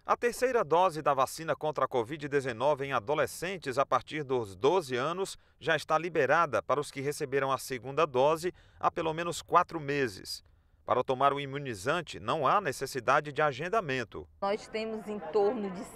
A terceira dose da vacina contra a Covid-19 em adolescentes a partir dos 12 anos já está liberada para os que receberam a segunda dose há pelo menos 4 meses. Para tomar o imunizante, não há necessidade de agendamento. Nós temos em torno de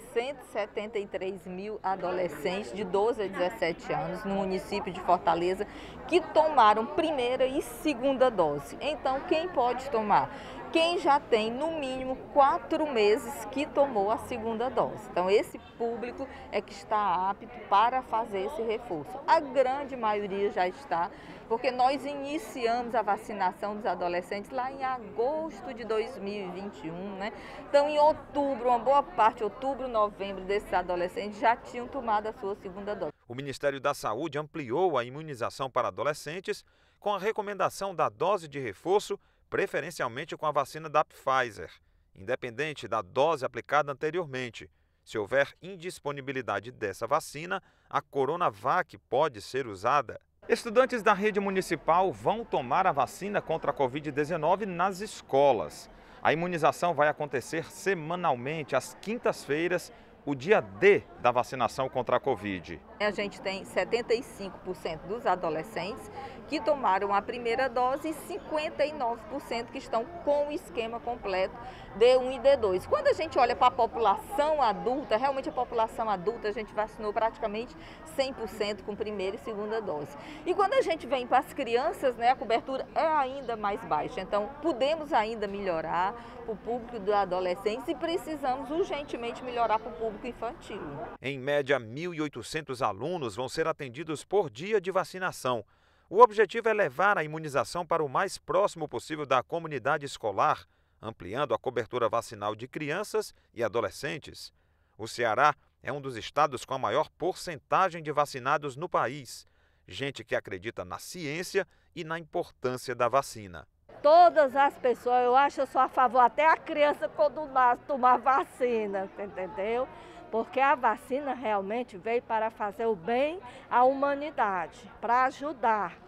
173 mil adolescentes de 12 a 17 anos no município de Fortaleza que tomaram primeira e segunda dose. Então, quem pode tomar? Quem já tem no mínimo 4 meses que tomou a segunda dose. Então, esse público é que está apto para fazer esse reforço. A grande maioria já está, porque nós iniciamos a vacinação dos adolescentes lá em agosto de 2021, né? Então, em outubro, uma boa parte, outubro, novembro, desses adolescentes já tinham tomado a sua segunda dose. O Ministério da Saúde ampliou a imunização para adolescentes com a recomendação da dose de reforço, preferencialmente com a vacina da Pfizer, independente da dose aplicada anteriormente. Se houver indisponibilidade dessa vacina, a Coronavac pode ser usada. Estudantes da rede municipal vão tomar a vacina contra a Covid-19 nas escolas. A imunização vai acontecer semanalmente, às quintas-feiras, o dia D da vacinação contra a Covid. A gente tem 75% dos adolescentes que tomaram a primeira dose e 59% que estão com o esquema completo D1 e D2. Quando a gente olha para a população adulta, realmente a população adulta, a gente vacinou praticamente 100% com primeira e segunda dose. E quando a gente vem para as crianças, né, a cobertura é ainda mais baixa. Então, podemos ainda melhorar para o público dos adolescentes e precisamos urgentemente melhorar para o público infantil. Em média, 1.800 alunos vão ser atendidos por dia de vacinação. O objetivo é levar a imunização para o mais próximo possível da comunidade escolar, ampliando a cobertura vacinal de crianças e adolescentes. O Ceará é um dos estados com a maior porcentagem de vacinados no país. Gente que acredita na ciência e na importância da vacina. Todas as pessoas, eu acho, eu sou a favor, até a criança quando nasce tomar vacina, entendeu? Porque a vacina realmente veio para fazer o bem à humanidade, para ajudar.